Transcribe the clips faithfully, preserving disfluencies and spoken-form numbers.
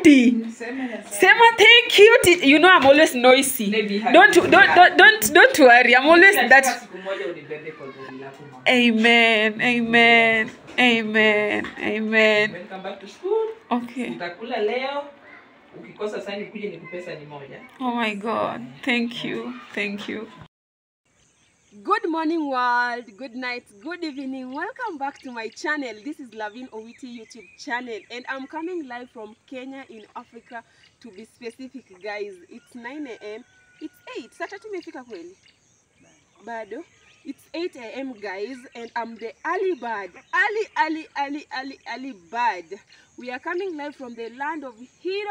auntie. Sema thank you. You know I'm always noisy. Don't don't don't don't don't worry. I'm always that. Amen. Amen. Amen. Amen. When come back to school. Okay. Utakula leo. Ukikosa sasa nikuje nikupesa ni moja. Oh my God. Thank you. Thank you. Good morning world, good night, good evening. Welcome back to my channel. This is Lavin Owiti YouTube channel and I'm coming live from Kenya in Africa to be specific guys. It's nine A M It's eight. Sasa tumefika kweli? Bado. It's eight A M guys and I'm the early bird. Early, early, early, early, early bird. We are coming live from the land of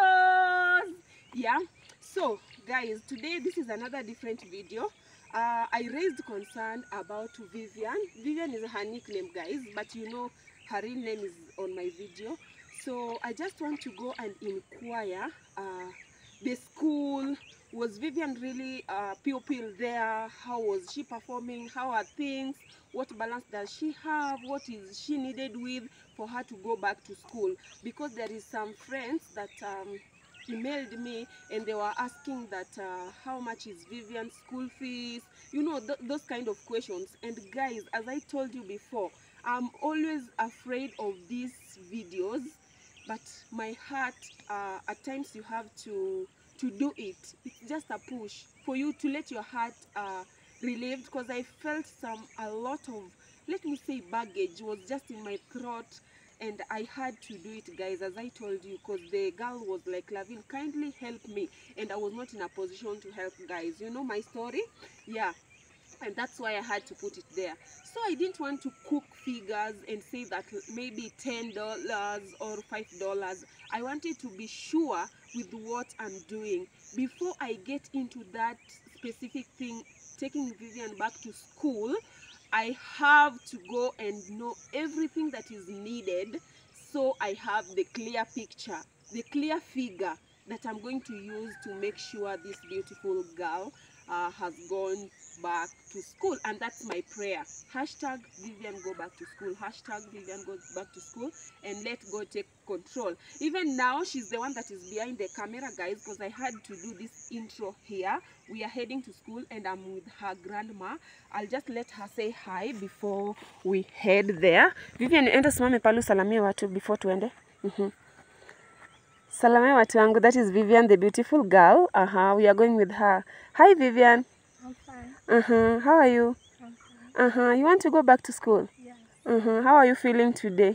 heroes. Yeah. So guys, today this is another different video. Uh, I raised concern about Vivian. Vivian is her nickname, guys, but you know her real name is on my video. So I just want to go and inquire uh, the school. Was Vivian really a pupil there? How was she performing? How are things? What balance does she have? What is she needed with for her to go back to school? Because there is some friends that um, emailed me and they were asking that uh, how much is Vivian's school fees, you know, th those kind of questions. And guys, as I told you before, I'm always afraid of these videos, but my heart, uh, at times you have to to do it. It's just a push for you to let your heart uh, relieved, because I felt some a lot of, let me say, baggage was just in my throat. And I had to do it, guys, as I told you, because the girl was like, Lavin, kindly help me. And I was not in a position to help, guys. You know my story? Yeah. And that's why I had to put it there. So I didn't want to cook figures and say that maybe ten dollars or five dollars. I wanted to be sure with what I'm doing. Before I get into that specific thing, taking Vivian back to school, I have to go and know everything that is needed, so I have the clear picture, the clear figure that I'm going to use to make sure this beautiful girl uh, has gone back to school. And that's my prayer. Hashtag Vivian go back to school. Hashtag Vivian go back to school, and let God take control. Even now, she's the one that is behind the camera, guys, because I had to do this intro here. We are heading to school and I'm with her grandma. I'll just let her say hi before we head there. Vivian, enda simame pale salamia watu before tuende. Mhm. Salamia watu wangu. That is Vivian, the beautiful girl. Uh-huh. We are going with her. Hi Vivian. I'm fine. Uh-huh. How are you? I'm fine. Uh-huh. You want to go back to school? Yes. Uh-huh. How are you feeling today?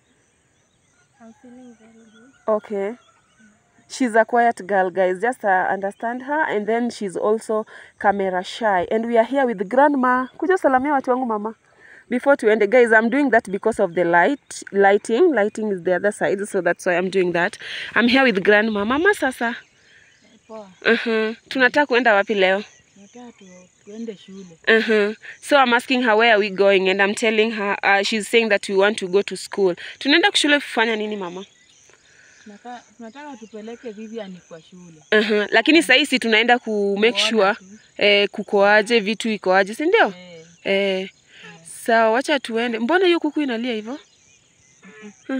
I'm feeling very good. Okay. She's a quiet girl, guys. Just uh, understand her. And then she's also camera shy. And we are here with grandma. Kuja salamia watu wangu mama. Before to end, guys, I'm doing that because of the light, lighting. Lighting is the other side, so that's why I'm doing that. I'm here with grandma. Mama sasa. Poa. Uh-huh. Tunataka kuenda wapi leo? Nataka tuende shule. Uh-huh. So I'm asking her where are we going, and I'm telling her, uh, she's saying that we want to go to school. Tunaenda kushule kufanya nini mama? Tunataka tupeleke Vivian kwa shule. Uh-huh. Lakini sasa hivi tunaenda ku make sure eh, kukoaje, vitu ikoaje, si ndio? Eh. Eh. Sawa, wacha tuende. Mbona hiyo kuku inalia hivyo? Hmm.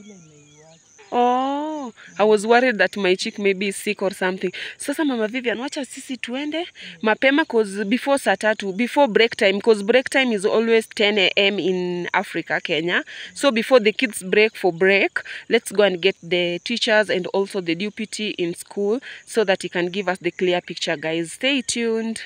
Oh, I was worried that my chick may be sick or something. Sasa mama Vivian, wacha sisi tuende mapema, cause before saa tatu, before break time, because break time is always ten A M in Africa, Kenya. So before the kids break for break, let's go and get the teachers and also the deputy in school so that he can give us the clear picture, guys. Stay tuned.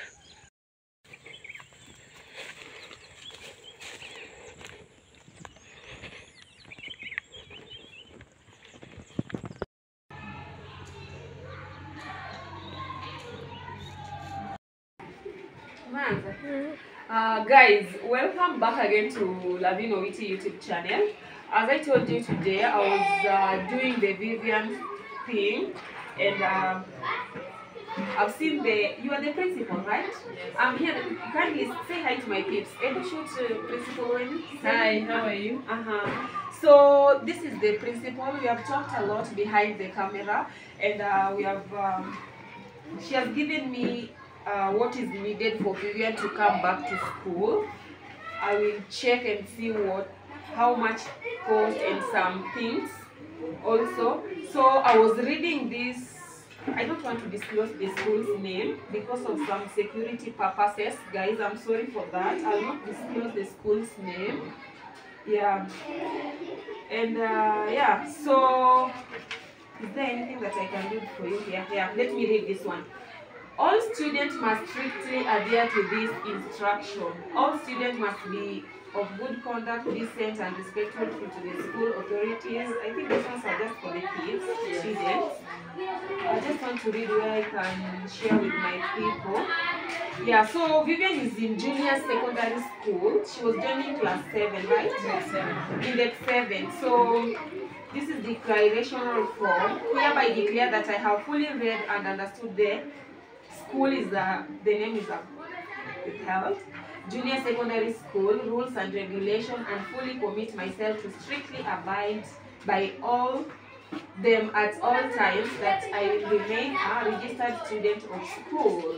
Uh, guys, welcome back again to Lavin Owiti YouTube channel. As I told you today, I was uh, doing the Vivian thing, and um, I've seen the, you are the principal, right? Yes. I'm here. Kindly say hi to my peeps. Edu shoot uh, principal when. Hi, how are you? Uh-huh. So this is the principal. We have talked a lot behind the camera, and uh, we have, um, she has given me uh, what is needed for Vivian to come back to school. I will check and see what, how much cost and some things also. So I was reading this. I don't want to disclose the school's name because of some security purposes, guys. I'm sorry for that. I'll not disclose the school's name. Yeah. And uh, yeah, so is there anything that I can do for you here? Yeah, let me read this one. All students must strictly adhere to this instruction. All students must be of good conduct, decent and respectful to the school authorities. I think these ones are just for the kids, students. I just want to read where I can share with my people. Yeah, so Vivian is in junior secondary school. She was joining class seven, right? Class seven. Index seven. So this is the declarational form. Hereby declare that I have fully read and understood the school is a, the name is a withheld. Junior secondary school rules and regulations, and fully commit myself to strictly abide by all them at all times, that I will remain a registered student of school.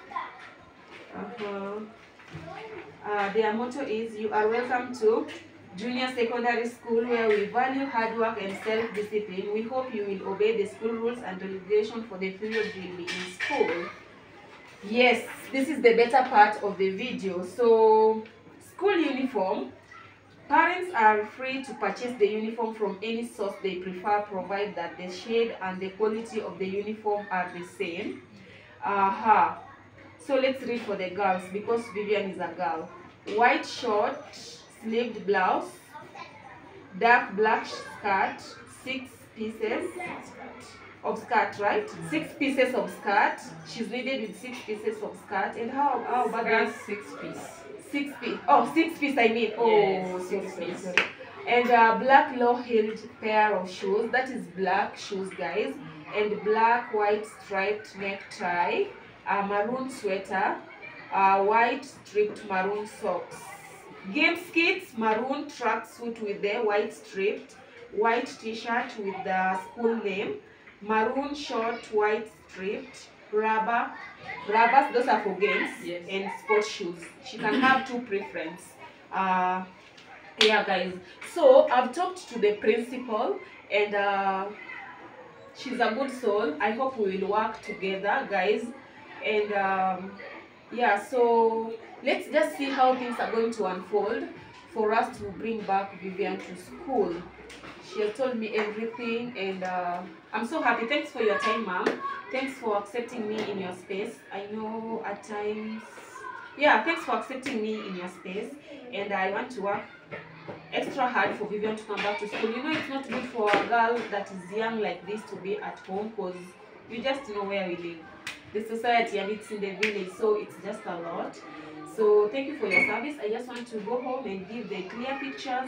Uh-huh. Uh, their motto is, you are welcome to junior secondary school, where we value hard work and self-discipline. We hope you will obey the school rules and regulations for the period you will be in school. Yes, this is the better part of the video. So, school uniform. Parents are free to purchase the uniform from any source they prefer, provided that the shade and the quality of the uniform are the same. Aha. Uh-huh. So let's read for the girls, because Vivian is a girl. White short sleeved blouse, dark black skirt, six pieces of skirt, right? Six pieces of skirt. She's needed with six pieces of skirt. And how, how about that? Six piece. Six piece. Oh, six piece. I mean. Oh, yes, six six piece. And a black low-heeled pair of shoes. That is black shoes, guys. And black white striped necktie. A maroon sweater. A white striped maroon socks. Game skits, maroon tracksuit with the white striped, white t-shirt with the school name. Maroon short white striped, rubber, rubbers, those are for games, yes. And sports shoes. She can have two preference. Uh, yeah, guys. So I've talked to the principal, and uh, she's a good soul. I hope we will work together, guys. And um, yeah, so let's just see how things are going to unfold for us to bring back Vivian to school. She has told me everything, and uh, I'm so happy. Thanks for your time, ma'am. Thanks for accepting me in your space. I know at times, yeah, thanks for accepting me in your space. And I want to work extra hard for Vivian to come back to school. You know, it's not good for a girl that is young like this to be at home, because you just know where we live. The society, and it's in the village, so it's just a lot. So thank you for your service. I just want to go home and give the clear pictures,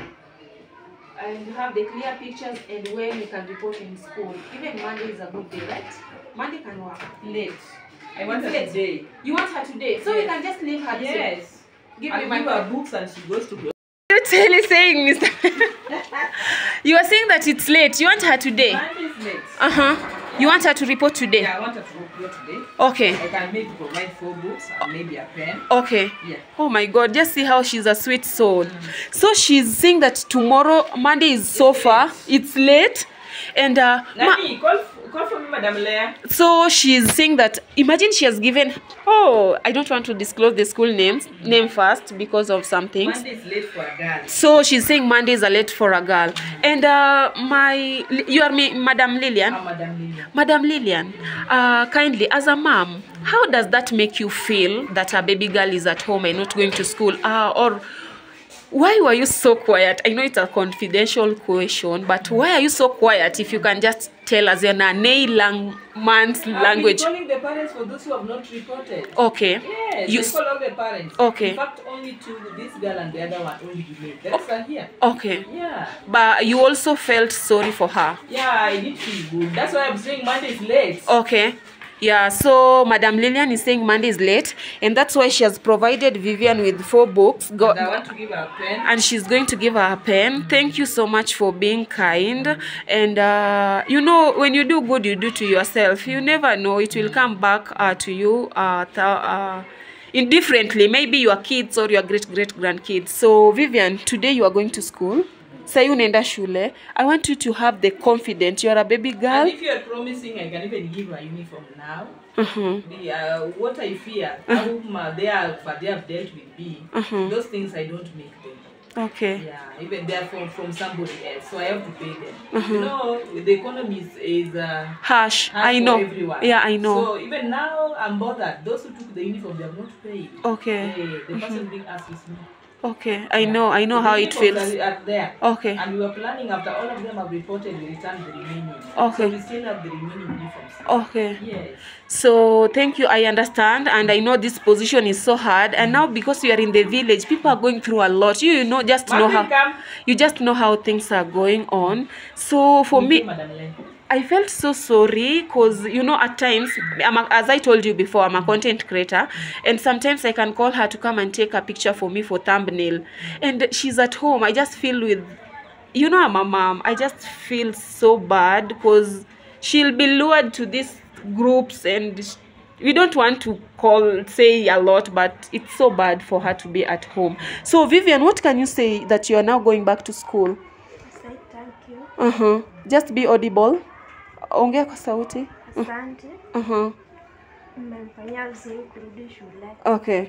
and have the clear pictures, and when you can report in school. Even Monday is a good day, right? Monday can work. Late. I want her late. today. You want her today? So yes. We can just leave her today. Yes. Give I'll me my give her books and she goes to bed. You're really saying, Mister You are saying that it's late. You want her today? Monday is late. Uh-huh. You want her to report today? Yeah, I want her to report today. Okay. I can maybe provide four books and maybe a pen. Okay. Yeah. Oh my God, just see how she's a sweet soul. Mm. So she's saying that tomorrow, Monday is so it's far, late. It's late. And uh Nani, call, call for me, Madam Leah. So she's saying that, imagine she has given, oh, I don't want to disclose the school names, mm. name first because of some things. Monday is late for a girl. So she's saying Mondays are late for a girl. Mm. And uh, my, you are me, Madam Lillian? I'm Madam Lillian. Madam Lillian, uh, kindly, as a mom, how does that make you feel that a baby girl is at home and not going to school? Uh, or why were you so quiet? I know it's a confidential question, but why are you so quiet? If you can just tell us in a lang man's language. I'm calling the parents for those who have not reported. Okay. Yes, you I call all the parents. Okay. In fact, only two, this girl and the other one only delayed. The rest are here. Okay. Yeah. But you also felt sorry for her. Yeah, I did feel good. That's why I'm saying Monday is late. Okay. Yeah, so Madam Lillian is saying Monday is late, and that's why she has provided Vivian with four books. Go, and I want to give her a pen. And she's going to give her a pen. Mm-hmm. Thank you so much for being kind. And uh, you know, when you do good, you do to yourself. You never know, it will come back uh, to you uh, th uh, indifferently. Maybe your kids or your great-great-grandkids. So Vivian, today you are going to school. Sahi unaenda shule. I want you to have the confidence. You are a baby girl. And if you are promising, I can even give her uniform now. Uh-huh. The, uh, what I fear, how uh, they have they have dealt with me. Uh-huh. Those things I don't make them. Okay. Yeah, even they're from, from somebody else, so I have to pay them. Uh-huh. You know, the economy is, is uh, Harsh. harsh I for know. everyone. Yeah, I know. So even now, I'm bothered. Those who took the uniform, they have not paid. Okay. They, the person being asked is me. Okay. I know. I know The how it uniforms feels. Are, are there. Okay. And we were planning after all of them have reported, we return the remaining. Okay. So we still have the remaining uniforms. Okay. Yes. So thank you. I understand, and I know this position is so hard. And now because you are in the village, people are going through a lot. You, you know, just know how Come. you just know how things are going on. So for Thank me, you, Madam Len. I felt so sorry because, you know, at times, I'm a, as I told you before, I'm a content creator, and sometimes I can call her to come and take a picture for me for thumbnail, and she's at home. I just feel with, you know, I'm a mom. I just feel so bad because she'll be lured to these groups, and sh- we don't want to call, say a lot, but it's so bad for her to be at home. So, Vivian, what can you say that you are now going back to school? Say thank you. Uh-huh. Just be audible. Ongea kwa sauti. Asante. Uh-huh. Mmemfanyia vizuri kurudi shule. Okay.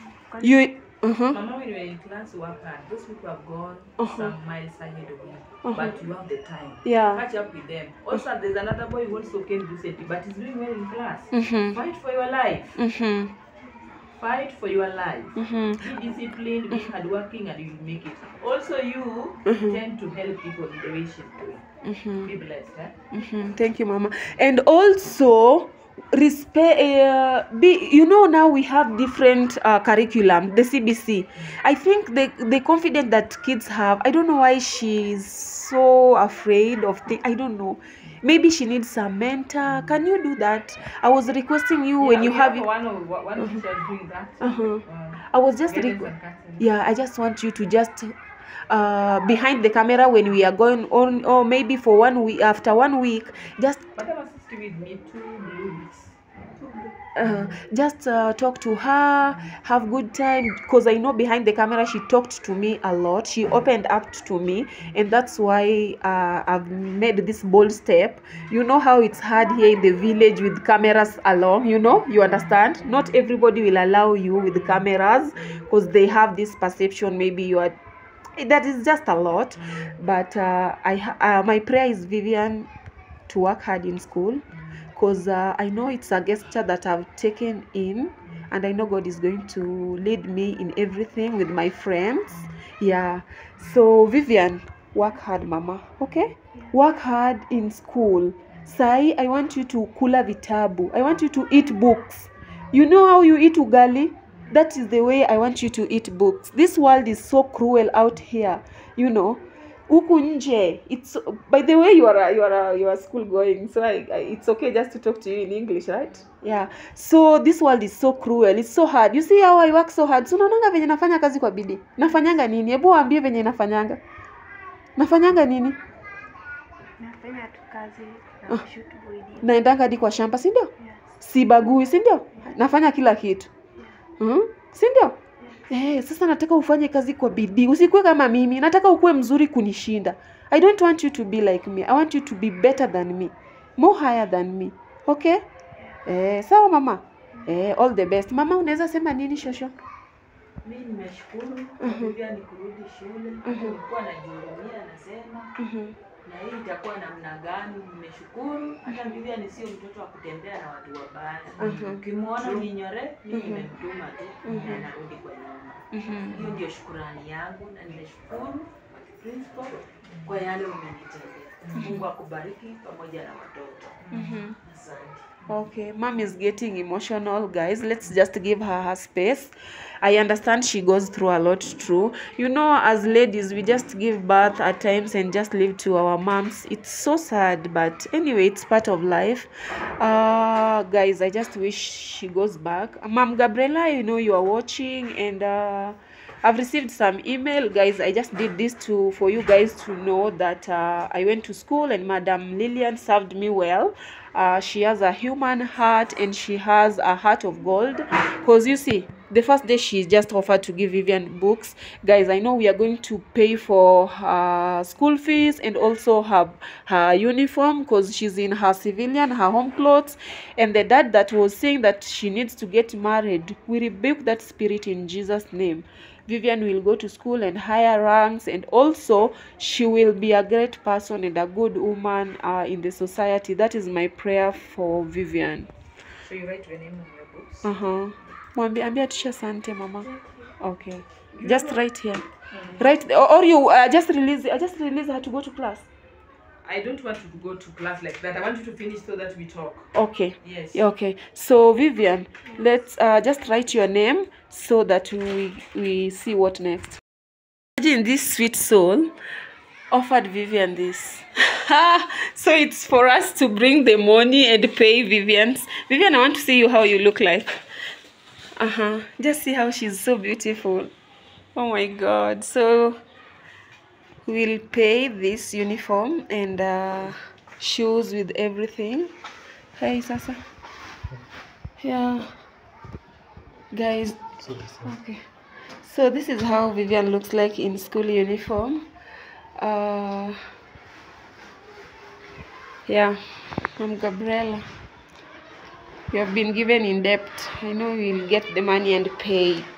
You uh-huh. Mama, when you were in class, work hard. Those people have gone Uh-huh. some miles ahead of you. Uh-huh. But you have the time. Yeah. Catch up with them. Also, there's another boy who also came recently, but he's doing well in class. Mm-hmm. Fight for your life. Mm-hmm. Fight for your life. Mm-hmm. Be disciplined, be hardworking, and you will make it. Also, you Mhm. tend to help people in the way she's doing. Mm-hmm. Be blessed, eh? Mm-hmm. Thank you, Mama. And also respect uh, be you know, now we have different uh, curriculum, the C B C. I think the the confidence that kids have, I don't know why she's so afraid of things. I don't know, maybe she needs a mentor. Can you do that? I was requesting you when Yeah, you we have have it. one of one teacher doing that. Uh-huh. Um, I was just guidance requ- and counseling. yeah, I just want you to just uh behind the camera when we are going on, or maybe for one week, after one week, just But I was assisting with me two blue weeks. uh, just uh, talk to her, have good time, because I know behind the camera she talked to me a lot, she opened up to me, and that's why uh, I've made this bold step. You know how it's hard here in the village with cameras along, you know, you understand, not everybody will allow you with cameras because they have this perception maybe you are, that is just a lot. But uh, I ha- uh, my prayer is, Vivian, to work hard in school, because uh, I know it's a gesture that I've taken in, and I know God is going to lead me in everything with my friends. Yeah. So Vivian, work hard, Mama. Okay? Work hard in school. Sai, I want you to kula vitabu. I want you to eat books. You know how you eat ugali? That is the way I want you to eat books. This world is so cruel out here, you know. Huku nje, it's, by the way, you are a, you are a, you are school going, so I, I, it's okay just to talk to you in English, right? Yeah. So this world is so cruel, it's so hard. You see how I work so hard. So unaonanga venye nafanya kazi kwa bidii. Nafanyanga nini? Hebu waambie venye nafanyanga. Nafanyanga nini? Nafanya tu kazi na kushoot video. Naendanga hadi kwa shamba, si ndio? Yes. Sibagui, si ndio? Nafanya kila kitu. Yeah. Mhm. Si ndio? Eh, sasa nataka ufanye kazi kwa bidii. Usikuwe kama mimi. Nataka ukuwe mzuri kunishinda. I don't want you to be like me. I want you to be better than me. More higher than me. Okay? Eh, sawa mama. Eh, all the best. Mama, unaweza sema nini shosho? Mimi nimeshukuru kwa Vivian kurudi shule. Nilikuwa najihurumia nasema. Mhm. Na hii itakuwa namna gani? Nimeshukuru. Hata Vivian sio mtoto wa kutembea na watu wabaya. Mhm. Ukimwona ninyore, mimi nimemtuma tu na anarudi kwa nyumba. Mhm. Hiyo ndio shukrani yangu, na nimeshukuru principal kwa yale umenitendea. Mungu akubariki pamoja na watoto. Mhm. Asante. Okay, mom is getting emotional, guys. Let's just give her her space. I understand she goes through a lot, true. You know, as ladies, we just give birth at times and just live to our moms. It's so sad, but anyway, it's part of life. Uh, guys, I just wish she goes back. Mom Gabriela, you know you are watching, and uh, I've received some email, guys. I just did this to for you guys to know that uh, I went to school and Madam Lillian served me well. Uh, she has a human heart and she has a heart of gold. Because you see, the first day she just offered to give Vivian books. Guys, I know we are going to pay for her school fees and also her her uniform, because she's in her civilian, her home clothes. And the dad that was saying that she needs to get married, we rebuke that spirit in Jesus' name. Vivian will go to school and higher ranks, and also she will be a great person and a good woman uh, in the society. That is my prayer for Vivian. So you write your name on your books? Uh-huh. Mwambie ambia tisha sante mama. Okay. Just write here. Write or, or you uh, just release uh, just release her to go to class. I don't want you to go to class like that. I want you to finish so that we talk. Okay. Yes. Okay. So Vivian, let's uh, just write your name so that we we see what next. Imagine this sweet soul offered Vivian this. So it's for us to bring the money and pay Vivian's. Vivian, I want to see you how you look like. Uh-huh. Just see how she's so beautiful. Oh my God. So we'll pay this uniform and uh, shoes with everything. Hey, Sasa. Yeah. Guys. Okay. So this is how Vivian looks like in school uniform. Uh, yeah. I'm Gabriela. You have been given in debt. I know we'll get the money and pay it.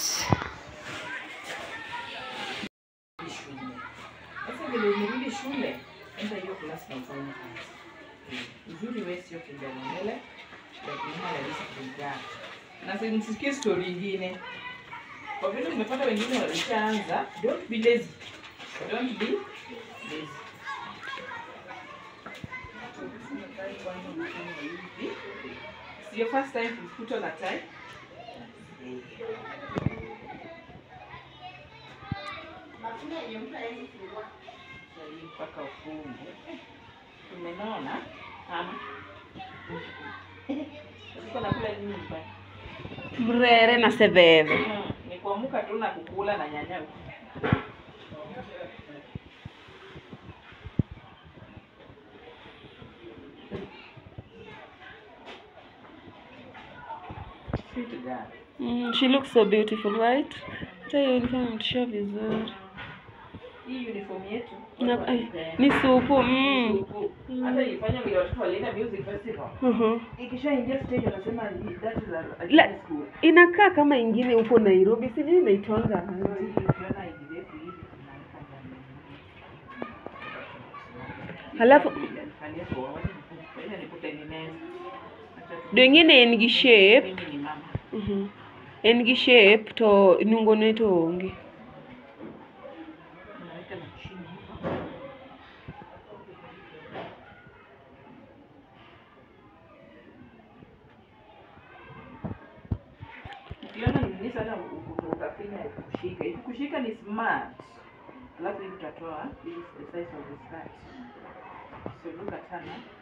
Sasa vile umerudi shule, enda hiyo class na ufanye kazi. Uzuri wewe sio kindelele, lakini halisi kulingana. Na sasa nisikie story nyingine. Kwa vile umepata wengine walishaanza, don't be lazy. Don't be lazy. It's your first time to put on a tie. Mpaka ufunge. Umeona? Ama? Uko nakula nini mbaya? Mrere na seveve. Ni kuamuka tu na kukula na nyanya huko. Mm, she looks so beautiful, right? Tell you uniform mtisha vizuri. Hii uniform yetu Na ay, ni supu. Mm. Hata ifanya vile watoto walienda music festival. Uh-huh. Ikisha ingia stage wanasema that is a, a La, school. inakaa kama ingine huko Nairobi, sijui inaitwanga. Halafu do ingine engi shape. Mhm. Engi shape to nungone to onge. Ukiona ni sana ukafanya kushika. Ikikushika ni smart. Alafu utatoa this is the size of the skirt. So look at her now.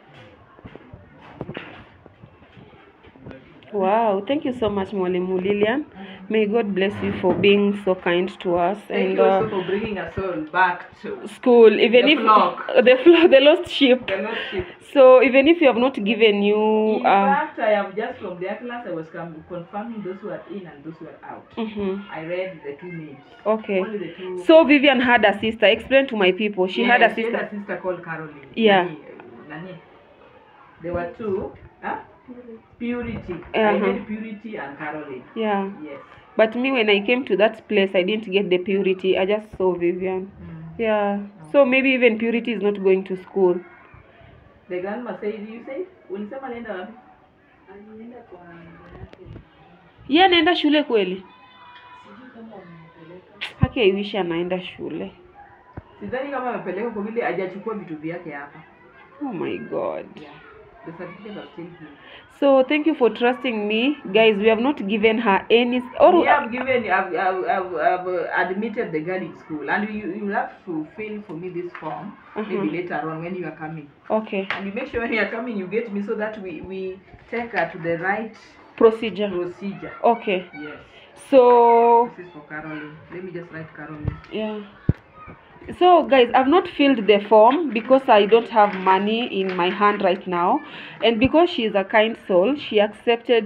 Wow, thank you so much, Mwalimu Lilian. May God bless you for being so kind to us. Thank and you also uh, for bringing us all back to school, even the if flock. the flock, the lost sheep. The lost sheep. So even if you have not given you, In uh, fact, I have just from their class, I was confirming those who are in and those who are out. mm-hmm. I read the two names. Okay. Only the two. So Vivian had a sister. Explain to my people. She yeah, had a she sister. had a sister called Caroline. Yeah. Nani, Nani. There were two. Huh? Purity. Uh-huh. I read Purity and Caroline. Yeah. Yes. But me, when I came to that place, I didn't get the Purity. I just saw Vivian. Mm. Yeah. So maybe even Purity is not going to school. The grandma said, you say, ulisema nenda wapi? Alienda kwa Yeye anaenda shule kweli? sijui kama wamempeleka. Haki I wish anaenda shule. Sidhani kama amepeleka kwa vile hajachukua vitu vyake hapa. Oh my God. Yeah. The certificate are still here. So thank you for trusting me, guys. We have not given her any. Or We have given, I've, I've, I've, I've admitted the girl in school, and you you have to fill for me this form Uh-huh. maybe later on when you are coming. Okay. And you make sure when you are coming, you get me so that we we take her to the right Procedure. procedure. Okay. Yes. So This is for Caroline. Let me just write Caroline. yeah. So guys, I've not filled the form because I don't have money in my hand right now, and because she is a kind soul, she accepted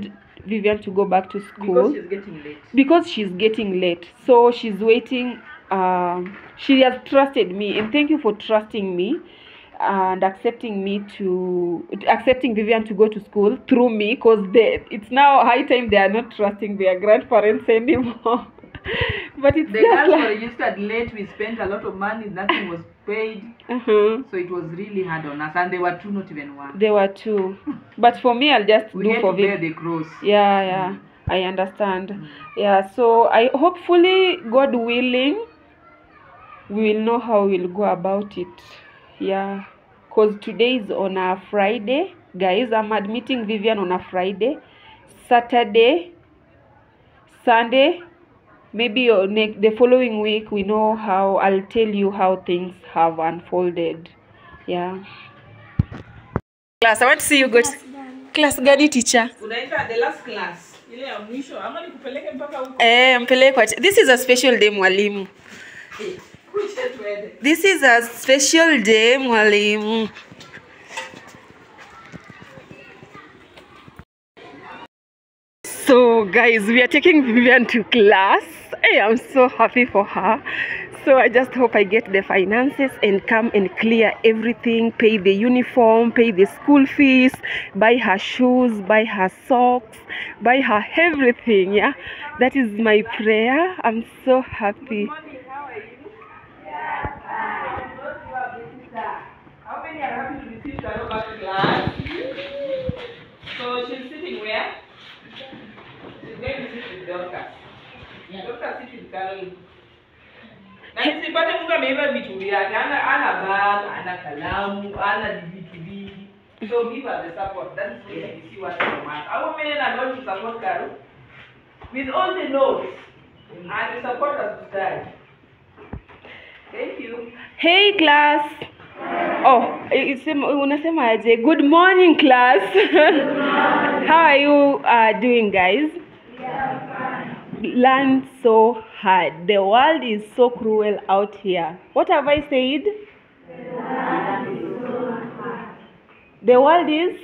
Vivian to go back to school. Because she's getting late. Because she's getting late. So she's waiting. Um, she has trusted me, and thank you for trusting me and accepting me to accepting Vivian to go to school through me, because it's now high time they are not trusting their grandparents anymore. But it's the just girls like... were registered late. We spent a lot of money. Nothing was paid. Uh-huh. So it was really hard on us, and they were two, not even one. They were two. But for me, I'll just we do had for to bear Viv. the cross. Yeah, yeah. Mm. I understand. Mm. Yeah, so I hopefully, God willing, we will know how we'll go about it. Yeah. Because today is on a Friday. Guys, I'm admitting Vivian on a Friday. Saturday, Sunday, maybe next, the following week, we know how, I'll tell you how things have unfolded. Yeah. Class, I want to see you go to class gani teacher. Unaita the last class. Ile ya mwisho, ama nikupeleke mpaka huko. Eh, mpeleke. This is a special day mwalimu. This is a special day mwalimu. So guys, we are taking Vivian to class. Hey, I'm so happy for her. So I just hope I get the finances and come and clear everything, pay the uniform, pay the school fees, buy her shoes, buy her socks, buy her everything. Yeah, that is my prayer. I'm so happy. How many are happy to receive Carol back to class? So she's sitting where? She's going to sit with Doctor. Yeah. Doctor sits with Carol. Na nisipate mtu ameiva vitu vyake, ana ana bag, ana kalamu, ana vitu vingi. So give her the support. That is where you see what I want. Our men are going to support Carol with all the notes and the support us to study. Thank you. Hey class. Oh, unasema aje? Good morning class. Good morning. How are you uh, doing guys? Yeah, fine. Learn so hard. The world is so cruel out here. What have I said? The world is so hard. The world is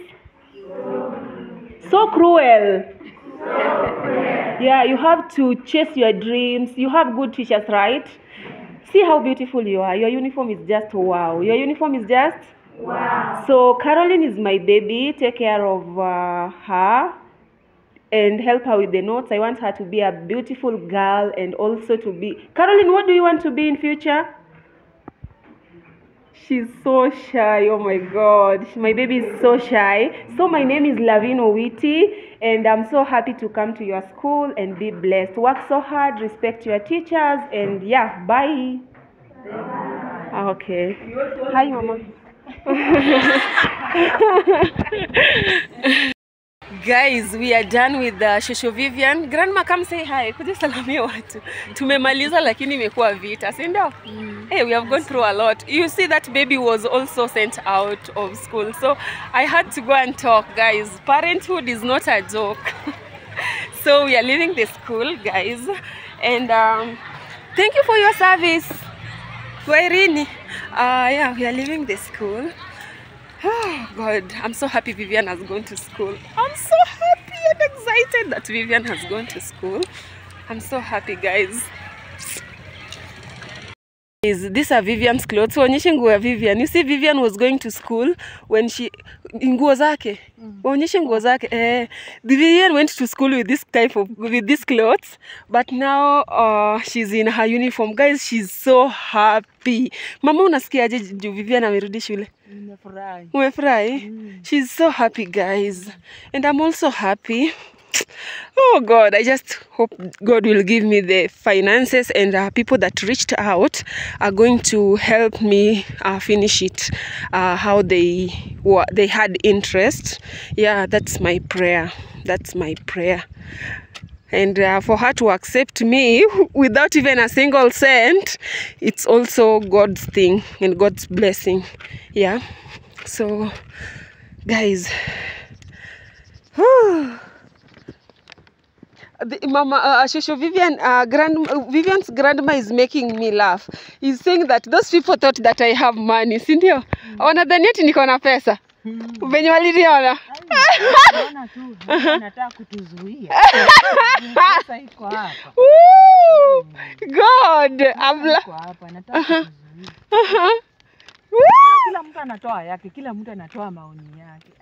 so cruel. So cruel. Yeah, you have to chase your dreams. You have good teachers, right? See how beautiful you are. Your uniform is just wow. Your uniform is just wow. So Caroline is my baby. Take care of uh, her and help her with the notes. I want her to be a beautiful girl and also to be... Caroline, what do you want to be in future? She's so shy. Oh my God. My baby is so shy. So my name is Lavin Owiti and I'm so happy to come to your school and be blessed. Work so hard, respect your teachers, and yeah, bye. Bye. Okay. Hi, Mama. Guys, we are done with the Shosho Vivian. Grandma, come say hi. Kuja salamia watu. Tumemaliza lakini imekuwa vita, si ndio? Mm. Hey, we have gone through a lot. You see that baby was also sent out of school. So I had to go and talk, guys. Parenthood is not a joke. So we are leaving the school, guys. And um, thank you for your service. Wairini. Uh, yeah, we are leaving the school. Oh God, I'm so happy Vivian has gone to school. I'm so happy and excited that Vivian has gone to school. I'm so happy, guys. Is these are Vivian's clothes? Waonyeshe nguo ya Vivian. You see, Vivian was going to school when she nguo zake. Waonyeshe nguo zake. Eh, Vivian went to school with this type of with these clothes, but now uh, she's in her uniform. Guys, she's so happy. Mama, unasikiaje juu Vivian amerudi shule? Nimefurahi. Umefurahi? Mm. She's so happy, guys, and I'm also happy. Oh God, I just hope God will give me the finances, and uh, people that reached out are going to help me uh, finish it uh, how they they had interest. Yeah, that's my prayer. That's my prayer. And uh, for her to accept me without even a single cent, it's also God's thing and God's blessing. Yeah. So, guys. The, Mama, uh, Shosho Vivian, uh, grand, uh, Vivian's grandma is making me laugh. He's saying that those people thought that I have money, sindio? Mm. Wanadhani ati niko na pesa. Venye waliliona. Naona tu anataka kutuzuia. Sasa iko hapa. Woo! God, abla. Iko hapa anataka kutuzuia. Kila mtu anatoa yake, kila mtu anatoa maoni yake.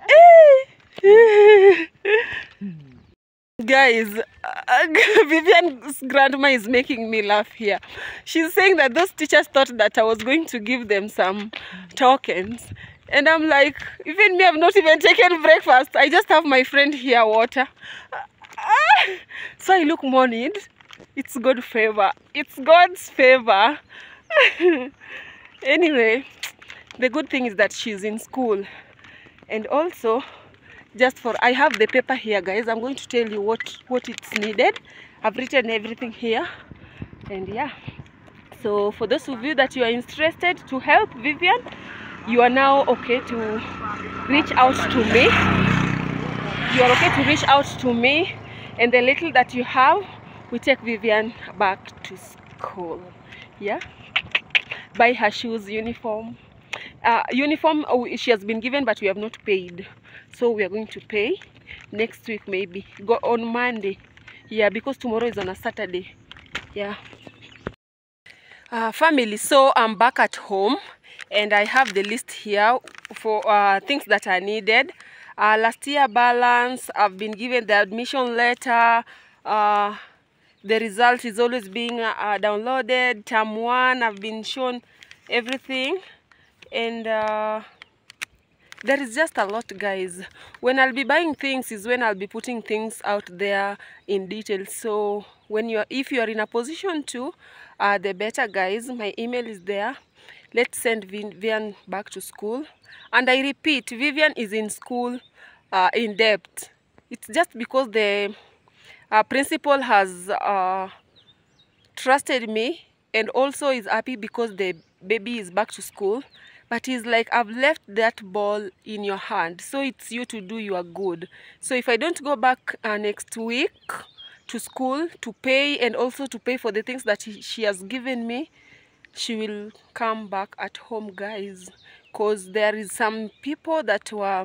Guys, uh, Vivian's grandma is making me laugh here. She's saying that those teachers thought that I was going to give them some tokens. And I'm like, even me, I've not even taken breakfast. I just have my friend here, water. So I look more neat. It's God's favor. It's God's favor. Anyway, the good thing is that she's in school. And also, just for, I have the paper here, guys. I'm going to tell you what what it's needed. I've written everything here, and yeah. So for those of you that you are interested to help Vivian, you are now okay to reach out to me. You are okay to reach out to me, and the little that you have, we take Vivian back to school. Yeah, buy her shoes, uniform. Uh, uniform oh, she has been given, but we have not paid, so we are going to pay next week, maybe go on Monday. Yeah, because tomorrow is on a Saturday. Yeah. Uh, family, so I'm back at home and I have the list here for uh, things that are needed. Uh, last year balance, I've been given the admission letter. Uh, the result is always being uh, downloaded. Term one, I've been shown everything. And uh, there is just a lot, guys. When I'll be buying things is when I'll be putting things out there in detail. So when you're, if you are in a position to, uh, the better, guys. My email is there. Let's send Vivian back to school. And I repeat, Vivian is in school uh, in depth. It's just because the uh, principal has uh, trusted me, and also is happy because the baby is back to school. But he's like, I've left that ball in your hand, so it's you to do your good. So if I don't go back uh, next week to school to pay, and also to pay for the things that he, she has given me, she will come back at home, guys. Because there is some people that were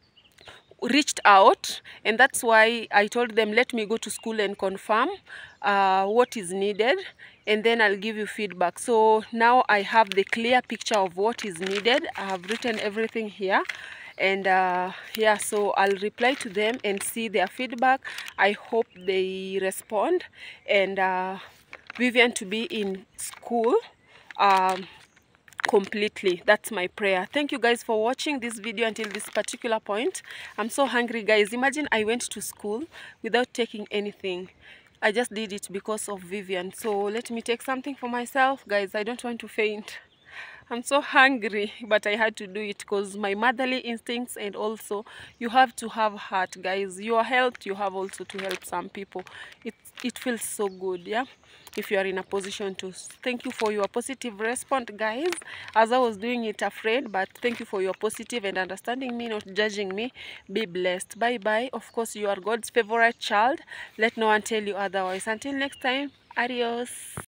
reached out, and that's why I told them, let me go to school and confirm uh, what is needed, and then I'll give you feedback. So now I have the clear picture of what is needed. I have written everything here, and uh, yeah, so I'll reply to them and see their feedback. I hope they respond, and uh, Vivian to be in school um, completely. That's my prayer. Thank you guys for watching this video until this particular point. I'm so hungry, guys. Imagine I went to school without taking anything. I just did it because of Vivian. So let me take something for myself, guys. I don't want to faint. I'm so hungry, but I had to do it because my motherly instincts, and also you have to have heart, guys. You are helped, you have also to help some people. It, it feels so good, yeah, if you are in a position to. Thank you for your positive response, guys, as I was doing it afraid, but thank you for your positive and understanding me, not judging me. Be blessed. Bye bye. Of course, you are God's favorite child. Let no one tell you otherwise. Until next time, adios.